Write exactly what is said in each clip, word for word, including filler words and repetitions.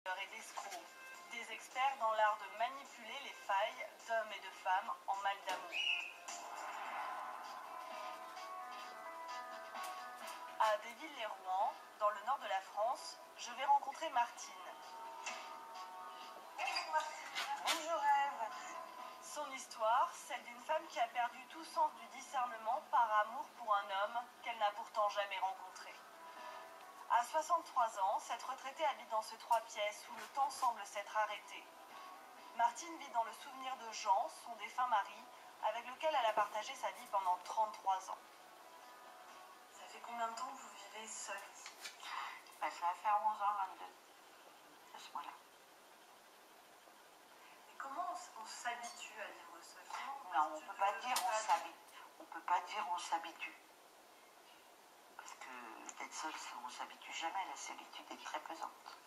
et d'escrocs, des experts dans l'art de manipuler les failles d'hommes et de femmes en mal d'amour. À Desvilles-les-Rouen, dans le nord de la France, je vais rencontrer Martine. Bonjour Ève. Son histoire, celle d'une femme qui a perdu tout sens du discernement par amour pour un homme qu'elle n'a pourtant jamais rencontré. À soixante-trois ans, cette retraitée habite dans ce trois pièces où le temps semble s'être arrêté. Martine vit dans le souvenir de Jean, son défunt mari, avec lequel elle a partagé sa vie pendant trente-trois ans. Ça fait combien de temps que vous vivez seule ici? Ben, ça va faire onze ans, vingt-deux, à ce moment-là. Et comment on, on s'habitue à vivre seule? Non, on ne peut pas dire on s'habitue. On peut pas dire on s'habitue. Parce que d'être seule, on ne s'habitue jamais. La solitude est très pesante.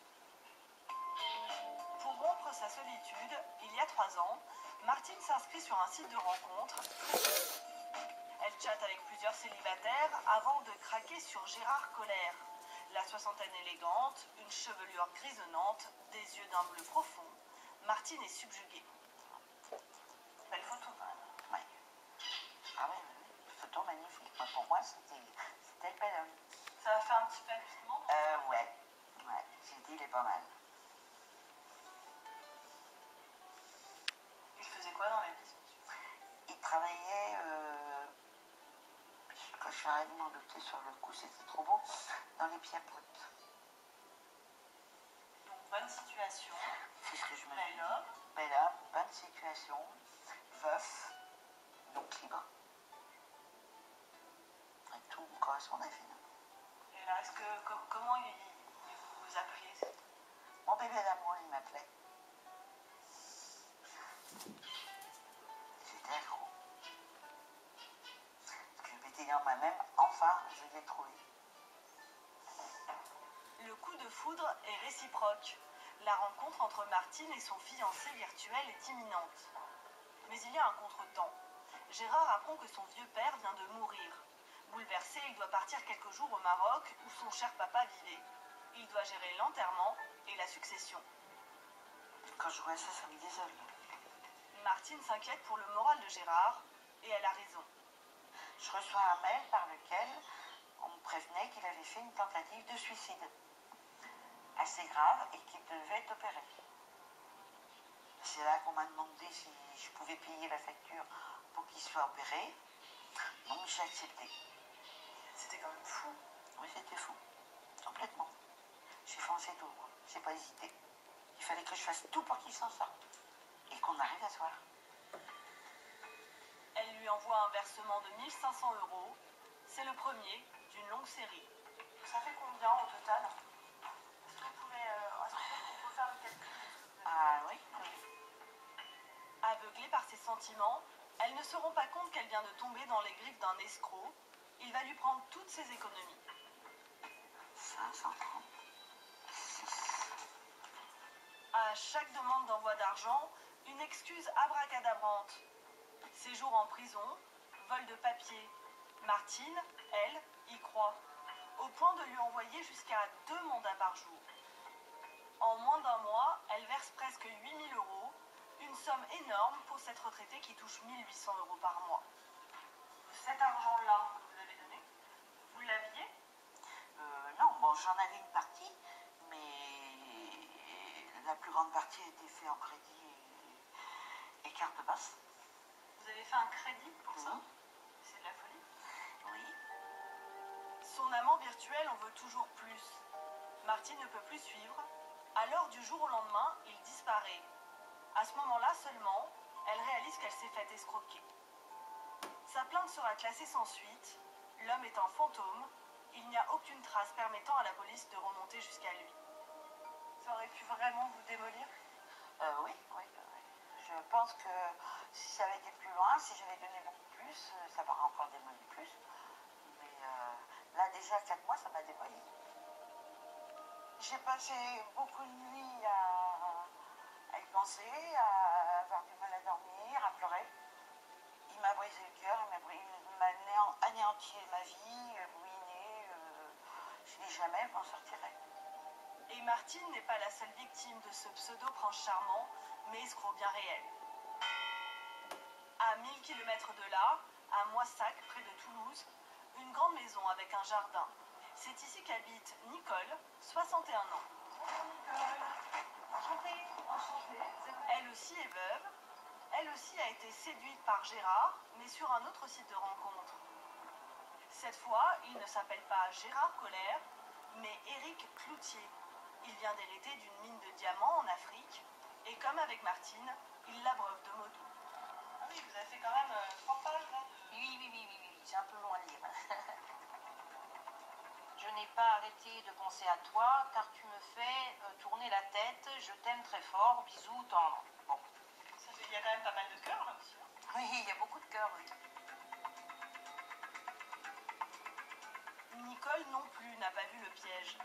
Pour rompre sa solitude, il y a trois ans, Martine s'inscrit sur un site de rencontre. Elle chatte avec plusieurs célibataires avant de craquer sur Gérard Colère. La soixantaine élégante, une chevelure grisonnante, des yeux d'un bleu profond. Martine est subjuguée. Belle photo quand même. Ouais. Ah oui, oui, photo magnifique. Moi, pour moi, c'était c'était le bel homme. Ça a fait un petit palpitement? Euh, ouais. Ouais, j'ai dit, il est pas mal. Il faisait quoi dans la vie? Il travaillait, euh, quand je suis arrêtée de m'en douter sur le coup, c'était trop beau, dans les pierres brutes. Donc bonne situation. C'est ce que je me Bel dis. homme. Bel homme, bonne situation, veuf, donc libre. Et tout me correspondait finalement. Et là, est-ce que, com- comment il, il vous a pris? Mon bébé d'amour, il m'appelait. J'étais accro. Parce que je m'étais dit en moi-même, enfin, je l'ai trouvé. Le coup de foudre est réciproque. La rencontre entre Martine et son fiancé virtuel est imminente. Mais il y a un contretemps. Gérard apprend que son vieux père vient de mourir. Bouleversé, il doit partir quelques jours au Maroc où son cher papa vivait. Il doit gérer l'enterrement et la succession. Quand je vois ça, ça me désole. Martine s'inquiète pour le moral de Gérard et elle a raison. Je reçois un mail par lequel on me prévenait qu'il avait fait une tentative de suicide. Assez grave et qu'il devait être opéré. C'est là qu'on m'a demandé si je pouvais payer la facture pour qu'il soit opéré. Donc j'ai accepté. C'était quand même fou. Oui, c'était fou. Complètement. J'ai foncé tout. J'ai pas hésité. Il fallait que je fasse tout pour qu'il s'en sorte. Et qu'on arrive à se voir. Elle lui envoie un versement de mille cinq cents euros. C'est le premier d'une longue série. Ça fait combien au total? Est-ce que vous pouvez, euh, est-ce qu'on peut faire le calcul? Ah oui, oui. Aveuglée par ses sentiments, elle ne se rend pas compte qu'elle vient de tomber dans les griffes d'un escroc. Il va lui prendre toutes ses économies. cinq cent trente. À chaque demande d'envoi d'argent, une excuse abracadabrante. Séjour en prison, vol de papier. Martine, elle, y croit, au point de lui envoyer jusqu'à deux mandats par jour. En moins d'un mois, elle verse presque huit mille euros, une somme énorme pour cette retraitée qui touche mille huit cents euros par mois. Cet argent-là, vous l'avez donné? Vous l'aviez? Euh, non, bon, j'en avais une partie, mais la plus grande partie a été faite en crédit et, et carte basse. Vous avez fait un crédit pour ça? Mhm. C'est de la folie. Oui. Son amant virtuel en veut toujours plus. Martine ne peut plus suivre. Alors, du jour au lendemain, il disparaît. À ce moment-là seulement, elle réalise qu'elle s'est faite escroquer. Sa plainte sera classée sans suite. L'homme est un fantôme. Il n'y a aucune trace permettant à la police de remonter jusqu'à lui. Ça aurait pu vraiment vous démolir? Euh, oui, oui, oui. Je pense que si ça avait été plus loin, si j'avais donné beaucoup plus, euh, ça m'aurait encore démoli plus. Mais euh, là, déjà, quatre mois, ça m'a démoli. J'ai passé beaucoup de nuits à, à y penser, à avoir du mal à dormir, à pleurer. Il m'a brisé le cœur, il m'a brisé, il m'a anéan- anéanti ma vie, ruiné. Euh, je n'ai jamais m'en sortirai. Et Martine n'est pas la seule victime de ce pseudo-prince charmant, mais escroc bien réel. À mille kilomètres de là, à Moissac, près de Toulouse, une grande maison avec un jardin. C'est ici qu'habite Nicole, soixante et un ans. Bonjour Nicole. Enchantée. Enchantée. Elle aussi est veuve. Elle aussi a été séduite par Gérard, mais sur un autre site de rencontre. Cette fois, il ne s'appelle pas Gérard Colère, mais Éric Cloutier. Il vient d'hériter d'une mine de diamants en Afrique, et comme avec Martine, il l'abreuve de mots doux. Ah oui, vous avez fait quand même euh, trois pages là de... Oui, oui, oui, oui, oui, c'est un peu long à lire. Je n'ai pas arrêté de penser à toi, car tu me fais euh, tourner la tête. Je t'aime très fort. Bisous, tendre. Bon. Ça fait- Il y a quand même pas mal de cœurs là aussi. Hein. Oui, il y a beaucoup de cœur, oui. Nicole non plus n'a pas vu le piège.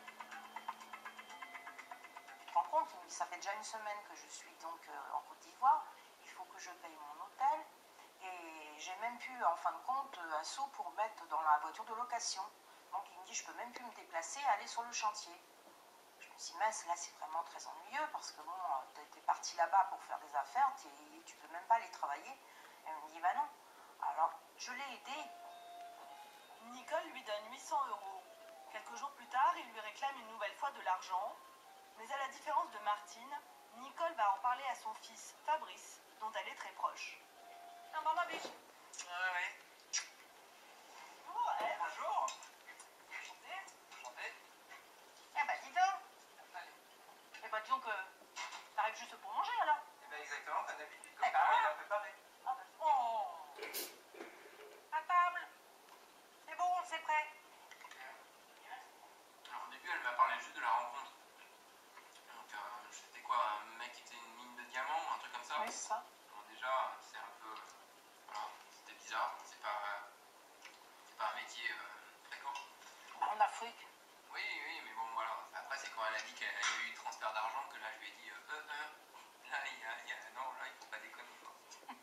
Tu te rends compte, ça fait déjà une semaine que je suis donc euh, en Côte d'Ivoire. Il faut que je paye mon hôtel. Et j'ai même plus, en fin de compte, un sou pour mettre dans la voiture de location. Donc il me dit, je peux même plus me déplacer et aller sur le chantier. Je me suis dit, mince, là c'est vraiment très ennuyeux parce que bon, tu es parti là-bas pour faire des affaires, et tu peux même pas aller travailler. Elle me dit, bah non. Alors je l'ai aidé. Nicole lui donne huit cents euros. Quelques jours plus tard, il lui réclame une nouvelle fois de l'argent. Mais à la différence de Martine, Nicole va en parler à son fils Fabrice, dont elle est très proche. Non, maman, biche. Ouais, ouais. Bonjour, elle. Bonjour. Enchantée. Enchanté. Eh ben dis donc. Allez. Eh ben disons que t'arrives juste pour manger alors. Eh ben exactement, comme d'habitude, comme Eh ben, ça, voilà. on a préparé. Ah ben, oh. À table. C'est bon, c'est prêt. Alors au début, elle m'a parlé juste de la rencontre. Donc euh, c'était quoi, un mec qui faisait une mine de diamants ou un truc comme ça? Oui, c'est ça. Bon, déjà, c'est un peu... euh, voilà, c'était bizarre. C'est pas, euh, c'est pas un métier euh, fréquent. En Afrique. Oui, oui, mais bon, voilà. Après, c'est quand elle a dit qu'il y a eu transfert d'argent que là, je lui ai dit, euh, euh, euh, là, il y a, il y a- non, là, il faut pas déconner, quoi.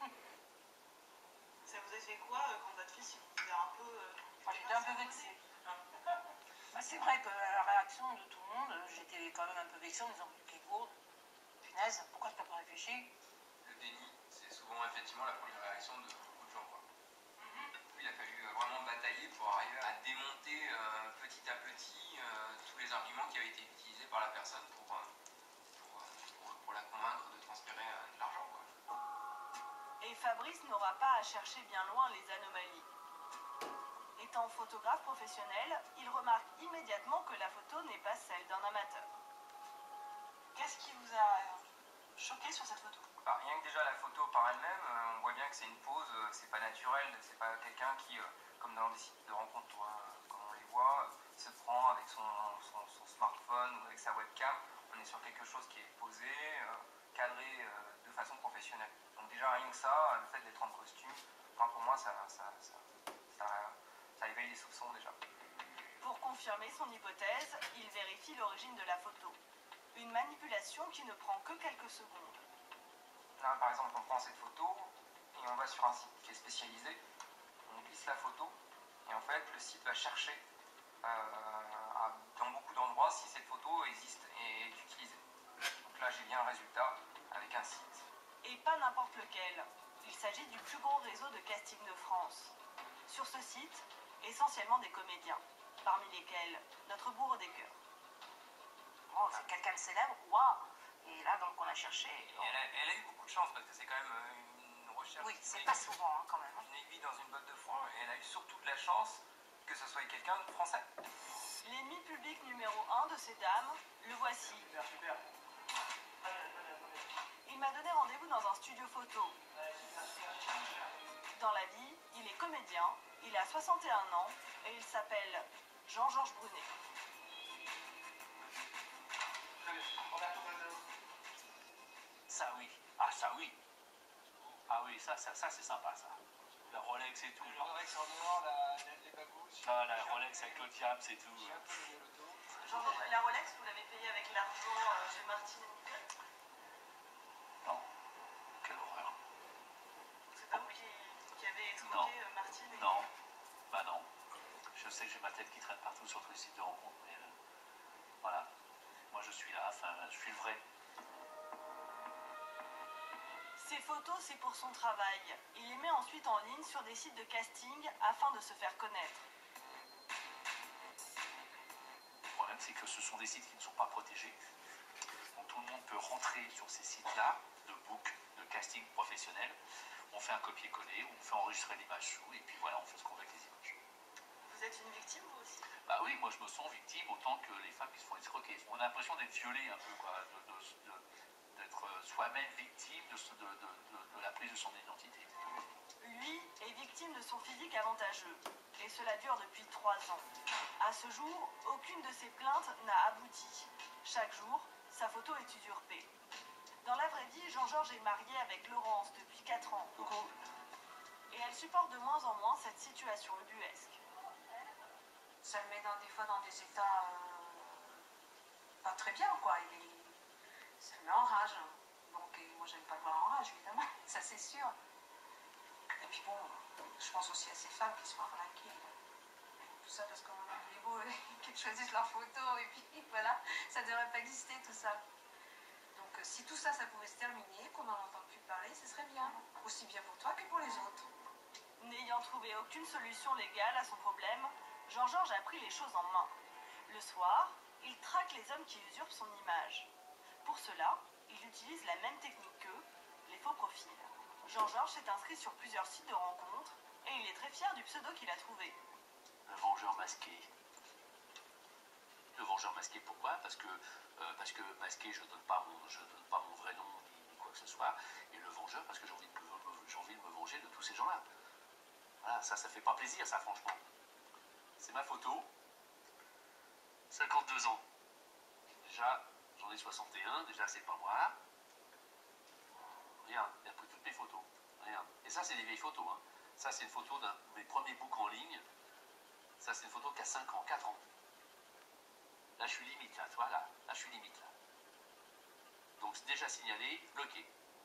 Ça vous a fait quoi euh, quand votre fils il vous a un peu... euh, Moi, j'étais un peu vexée. Bah, c'est vrai que à la réaction de tout le monde, euh, j'étais quand même un peu vexée en me disant, quelle gourde. Punaise, pourquoi t'as pas réfléchi? Le déni, c'est souvent effectivement la première réaction de beaucoup de gens, quoi. Il a fallu euh, vraiment batailler pour arriver à démonter euh, petit à petit euh, tous les arguments qui avaient été utilisés par la personne pour, euh, pour, euh, pour- pour la convaincre de transférer euh, de l'argent, quoi. Et Fabrice n'aura pas à chercher bien loin les anomalies. Étant photographe professionnel, il remarque immédiatement que la photo n'est pas celle d'un amateur. Qu'est-ce qui vous a choqué sur cette photo? Bah, rien que déjà la photo par elle-même, euh, on voit bien que c'est une pose, euh, que c'est pas naturel, c'est pas quelqu'un qui, euh, comme dans des sites de rencontres, euh, comme on les voit, euh, se prend avec son, son- son smartphone ou avec sa webcam. On est sur quelque chose qui est posé, euh, cadré euh, de façon professionnelle. Donc déjà rien que ça, le fait d'être en costume, enfin, pour moi ça, ça, ça, ça, ça éveille les soupçons déjà. Pour confirmer son hypothèse, il vérifie l'origine de la photo. Une manipulation qui ne prend que quelques secondes. Là, par exemple, on prend cette photo et on va sur un site qui est spécialisé, on glisse la photo et en fait le site va chercher euh, à- dans beaucoup d'endroits si cette photo existe et est utilisée. Donc là j'ai bien un résultat avec un site. Et pas n'importe lequel. Il s'agit du plus gros réseau de casting de France. Sur ce site, essentiellement des comédiens, parmi lesquels notre bourreau des cœurs. Oh, c'est quelqu'un de célèbre, waouh. Et là, donc, on a cherché. Et elle, a, elle a eu beaucoup de chance parce que c'est quand même euh, une recherche. Oui, c'est une pas aiguille- souvent, hein, quand même. Une aiguille dans une botte de foin et elle a eu surtout de la chance que ce soit quelqu'un de français. L'ennemi public numéro un de ces dames, le voici. Super, super. Il m'a donné rendez-vous dans un studio photo. Dans la vie, il est comédien, il a soixante et un ans et il s'appelle Jean-Georges Brunet. Ça oui. Ah ça oui. Ah oui, ça, ça, ça c'est sympa ça. La Rolex et tout. Le Rolex en noir, la, les babouches. Ah, la Rolex avec le diable, c'est tout. J'ai un peu le loto. Jean- la Rolex, vous l'avez payée avec l'argent euh, de Martine et Nicole? Non. Quelle horreur. C'est pas vous qui, qui avez Non. escroqué euh, Martine et... Non. Bah non. Je sais que j'ai ma tête qui traîne partout sur tous les sites de rencontres, mais euh, voilà. moi je suis là, enfin, je suis le vrai. Ces photos, c'est pour son travail. Il les met ensuite en ligne sur des sites de casting afin de se faire connaître. Le problème, c'est que ce sont des sites qui ne sont pas protégés. Donc tout le monde peut rentrer sur ces sites-là, de book, de casting professionnel. On fait un copier-coller, on fait enregistrer l'image sous, et puis voilà, on fait ce qu'on veut avec les images. Vous êtes une victime, vous aussi? Bah oui, moi je me sens victime autant que les femmes qui se font escroquer. On a l'impression d'être violé un peu, quoi, de, de, de, d'être soi-même victime de, de, de, de la prise de son identité. Lui est victime de son physique avantageux, et cela dure depuis trois ans. À ce jour, aucune de ses plaintes n'a abouti. Chaque jour, sa photo est usurpée. Dans la vraie vie, Jean-Georges est marié avec Laurence depuis quatre ans. Et elle supporte de moins en moins cette situation ubuesque. Ça le met dans, des fois dans des états euh, pas très bien, quoi. Il est, ça le met en rage. Donc, et moi, j'aime pas le voir en rage, évidemment, ça c'est sûr. Et puis bon, je pense aussi à ces femmes qui se font arnaquer. Tout ça parce qu'on est beau et qu'ils choisissent leurs photos, et puis voilà, ça devrait pas exister tout ça. Donc, euh, si tout ça, ça pouvait se terminer, qu'on n'en entende plus parler, ce serait bien. Aussi bien pour toi que pour les autres. N'ayant trouvé aucune solution légale à son problème, Jean-Georges a pris les choses en main. Le soir, il traque les hommes qui usurpent son image. Pour cela, il utilise la même technique qu'eux, les faux profils. Jean-Georges s'est inscrit sur plusieurs sites de rencontres et il est très fier du pseudo qu'il a trouvé. Le vengeur masqué. Le vengeur masqué, pourquoi? Parce que, euh, parce que masqué, je ne donne pas mon, je donne pas mon vrai nom ni, ni quoi que ce soit. Et le vengeur, parce que j'ai envie, de me, j'ai envie de me venger de tous ces gens-là. Voilà, ça, ça fait pas plaisir, ça, franchement. C'est ma photo. cinquante-deux ans. Déjà, j'en ai soixante et un. Déjà, c'est pas moi. Regarde, il a pris toutes mes photos. Regarde. Et ça, c'est des vieilles photos. Hein. Ça, c'est une photo d'un de mes premiers books en ligne. Ça, c'est une photo qui a cinq ans, quatre ans. Là, je suis limite, là, tu vois, là. Là, je suis limite, là. Donc, c'est déjà signalé, bloqué.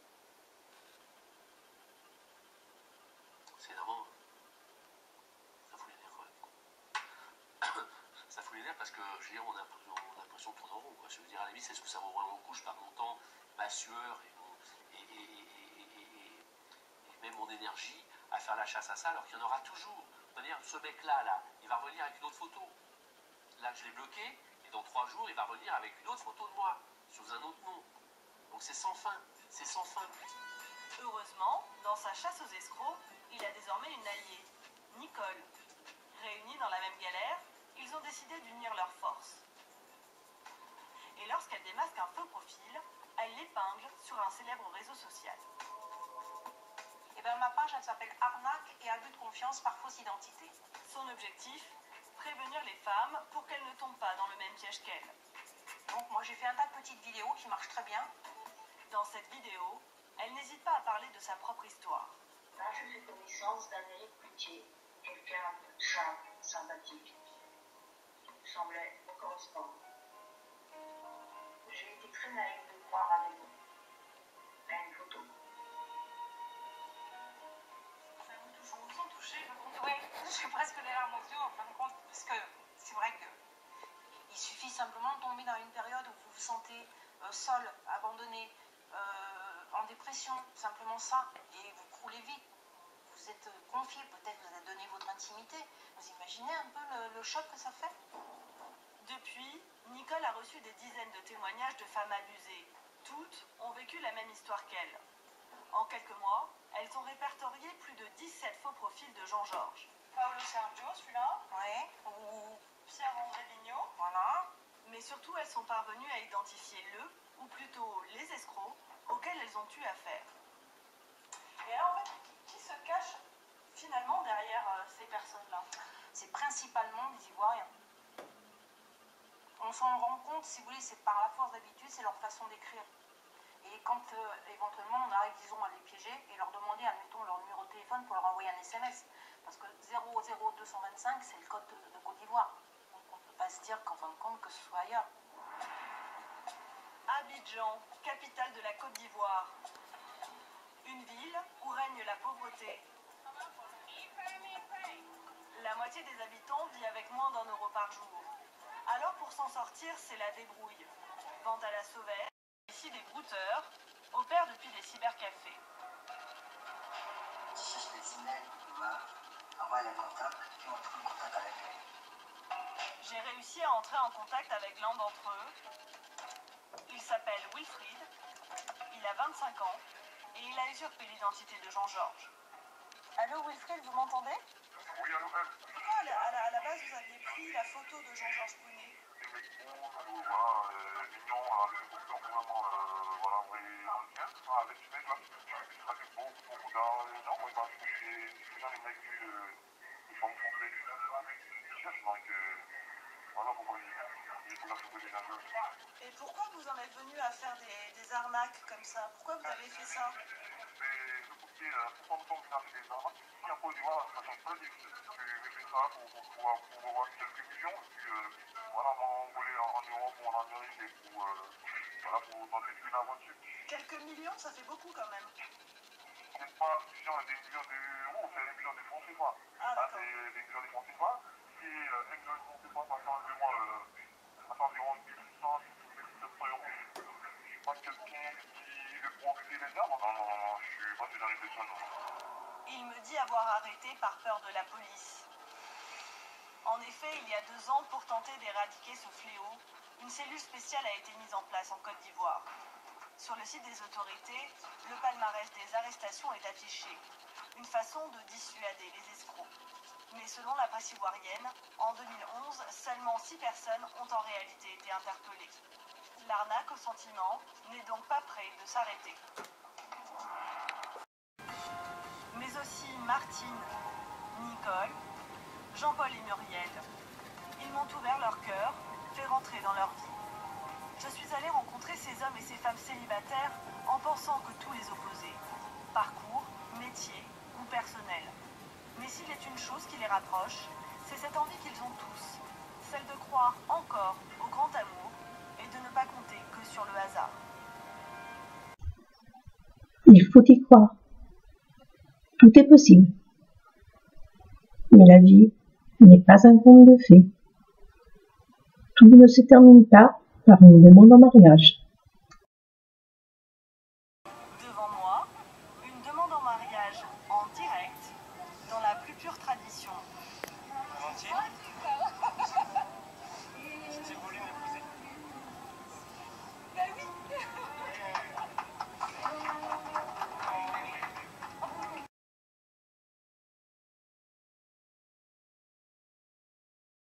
C'est énorme. Ça fout les nerfs, quand même. Ça fout les nerfs parce que, je veux dire, on a, on a l'impression de tourner en rond, quoi. Je veux dire, à la limite, c'est ce que ça vaut vraiment le coup. Je perds mon temps, ma sueur et, mon, et, et, et, et, et, et même mon énergie à faire la chasse à ça, alors qu'il y en aura toujours. C'est-à-dire, ce mec-là, là, il va revenir avec une autre photo. Là, je l'ai bloqué, et dans trois jours, il va revenir avec une autre photo de moi, sous un autre nom. Donc c'est sans fin, c'est sans fin. Heureusement, dans sa chasse aux escrocs, il a désormais une alliée, Nicole. Réunis dans la même galère, ils ont décidé d'unir leurs forces. Et lorsqu'elle démasque un faux profil, elle l'épingle sur un célèbre réseau social. Et bien, ma page, elle s'appelle Arnaque et abus de confiance par fausse identité. Son objectif, prévenir les femmes pour qu'elles ne tombent pas dans le même piège qu'elle. Donc, moi, j'ai fait un tas de petites vidéos qui marchent très bien. Dans cette vidéo, elle n'hésite pas à parler de sa propre histoire. Là, je fais connaissance d'Amérique Coutier, quelqu'un de simple, sympathique, qui me semblait me correspondre. J'ai été très naïve de croire à des mots, à une photo. Ça vous touche, on vous sent touché, oui, j'ai presque les larmes aux yeux en fin de compte, parce que c'est vrai que il suffit simplement de tomber dans une période où vous vous sentez euh, seul, abandonné, euh, en dépression, simplement ça, et vous croulez vite. Vous êtes confié, peut-être vous avez donné votre intimité. Vous imaginez un peu le, le choc que ça fait? Depuis, Nicole a reçu des dizaines de témoignages de femmes abusées. Toutes ont vécu la même histoire qu'elle. En quelques mois, elles ont répertorié plus de dix-sept faux profils de Jean-Georges. Paolo Sergio, celui-là. Oui, ou Pierre-André Vigneault. voilà. Mais surtout, elles sont parvenues à identifier le, ou plutôt les escrocs, auxquels elles ont eu affaire. Et alors, en fait, qui se cache finalement derrière euh, ces personnes-là? C'est principalement des Ivoiriens. On s'en rend compte, si vous voulez, c'est par la force d'habitude, c'est leur façon d'écrire. Et quand euh, éventuellement on arrive, disons, à les piéger et leur demander, admettons, leur numéro de téléphone pour leur envoyer un S M S. Parce que zéro zéro deux cent vingt-cinq, c'est le code de, de Côte d'Ivoire. Donc on ne peut pas se dire qu'en fin de compte que ce soit ailleurs. Abidjan, capitale de la Côte d'Ivoire. Une ville où règne la pauvreté. La moitié des habitants vit avec moins d'un euro par jour. Alors pour s'en sortir, c'est la débrouille. Vente à la sauvette, ici des brouteurs, opèrent depuis les cybercafés. Je cherche des emails qui m'envoient les contacts, qui ont pris contact avec eux. J'ai réussi à entrer en contact avec l'un d'entre eux. Il s'appelle Wilfried, il a vingt-cinq ans et il a usurpé l'identité de Jean-Georges. Allô Wilfried, vous m'entendez? Oui, allô, elle. Pourquoi à la, à, la, à la base vous aviez pris la photo de Jean-Georges Poney? Les mecs bons, voilà, euh, mignons, avec des photos vraiment, euh, voilà, envoyés dans le tien. Ah, avec ce mec là, tu seras des beaux, beaucoup d'argent. Moi, parce que c'est déjà les mecs du, des femmes françaises. Je cherche donc, euh, voilà pourquoi j'ai pris la photo des jeunes. Et pourquoi vous en êtes venu à faire des, des arnaques comme ça? Pourquoi vous avez fait ça? C'est le côté, pourquoi nous sommes venus des arnaques? Ici, en Côte d'Ivoire, ça change pas du tout. J'ai fait ça pour, pour pouvoir pour avoir quelques millions. Et puis, euh, voilà, m'envoler en, en Europe ou en Amérique et pour, euh, voilà, pour tenter une aventure. Quelques millions, ça fait beaucoup quand même. C'est pas des millions, des millions d'euros, c'est des millions de francs C F A. Ah, d'accord. Des, des millions de francs C F A. Si euh, un million de francs C F A, ça fait environ, euh, ça fait environ mille cent, mille sept cents euros. Je suis pas quelqu'un qui veut profiter des armes. Non, non, non, je suis pas ce genre de personne. Il me dit avoir arrêté par peur de la police. En effet, il y a deux ans, pour tenter d'éradiquer ce fléau, une cellule spéciale a été mise en place en Côte d'Ivoire. Sur le site des autorités, le palmarès des arrestations est affiché. Une façon de dissuader les escrocs. Mais selon la presse ivoirienne, en deux mille onze, seulement six personnes ont en réalité été interpellées. L'arnaque au sentiment n'est donc pas près de s'arrêter. Mais aussi Martine, Nicole, Jean-Paul et Muriel. Ils m'ont ouvert leur cœur, fait rentrer dans leur vie. Je suis allée rencontrer ces hommes et ces femmes célibataires en pensant que tout les opposait. Parcours, métier ou personnel. Mais s'il est une chose qui les rapproche, c'est cette envie qu'ils ont tous, celle de croire encore au grand amour et de ne pas compter que sur le hasard. Il faut y croire. Tout est possible. Mais la vie n'est pas un conte de fées. Tout ne se termine pas par une demande en mariage.